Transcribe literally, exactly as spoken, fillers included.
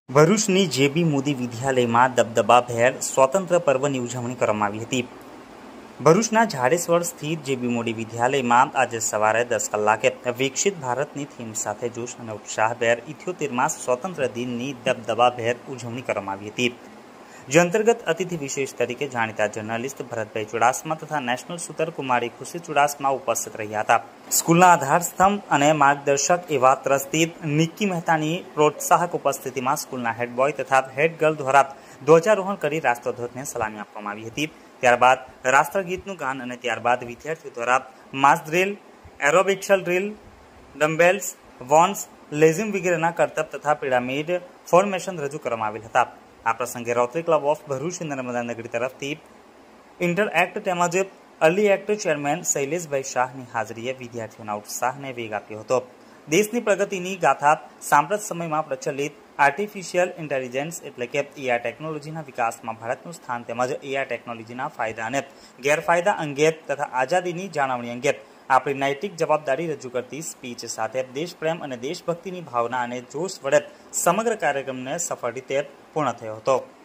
ભરૂચની જેબી મોદી વિદ્યાલયમાં દબદબાભેર સ્વાતંત્ર્ય પર્વની ઉજવણી કરવામાં આવી હતી। ભરૂચના ઝાડેશ્વર સ્થિત જેબી મોદી વિદ્યાલયમાં આજે સવારે દસ કલાકે વિકસિત ભારતની થીમ સાથે જોશ અને ઉત્સાહભેર ઇઠ્યોતેરમાં સ્વાતંત્ર્ય દિનની દબદબાભેર ઉજવણી કરવામાં આવી હતી, જે અંતર્ગત અતિથિ વિશેષ તરીકે જાણીતા જર્નલિસ્ટ ભરતભાઈ ચુડાસમા તથા નેશનલ શૂટર કુમારી ખુશી ચુડાસમા ઉપસ્થિત રહ્યા હતા। સ્કૂલના આધાર સ્તંભ અને માર્ગદર્શક એવા ટ્રસ્ટી નિક્કી મહેતાની પ્રોત્સાહક ઉપસ્થિતિમાં સ્કૂલના હેડ બોય તથા હેડ ગર્લ દ્વારા ધ્વજારોહણ કરી રાષ્ટ્રધ્વજને સલામી આપવામાં આવી હતી। ત્યારબાદ રાષ્ટ્રગીતનું ગાન અને ત્યારબાદ વિદ્યાર્થીઓ દ્વારા માસ ડ્રીલ, એરોબિક્સલ ડ્રીલ, ડમ્બેલ્સ, વોન્સ, લેઝિમ વગેરેના કરતબ તથા પિરામિડ ફોર્મેશન રજૂ કરવામાં આવેલ હતા। આ પ્રસંગે rotary club of Bharuch Narmada Nagari તરફથી ઇન્ટરએક્ટ તેમજ અર્લી એક્ટ ચેરમેન શૈલેષભાઈ શાહની હાજરીએ વિદ્યાર્થીઓના ઉત્સાહને વેગ આપ્યો હતો। દેશની પ્રગતિની ગાથા સાંપ્રત સમયમાં પ્રચલિત આર્ટિફિશિયલ ઇન્ટેલિજન્સ એટલે કે એઆઈ ટેકનોલોજીના વિકાસમાં ભારતનું સ્થાન તેમજ એઆઈ ટેકનોલોજીના ફાયદા અને ગેરફાયદા અંગે તથા આઝાદીની જાળવણી અંગે આપણી નૈતિક જવાબદારી રજૂ કરતી સ્પીચ સાથે દેશપ્રેમ અને દેશભક્તિની ભાવના અને જોશ વડે સમગ્ર કાર્યક્રમને સફળ રીતે પૂર્ણ થયો હતો।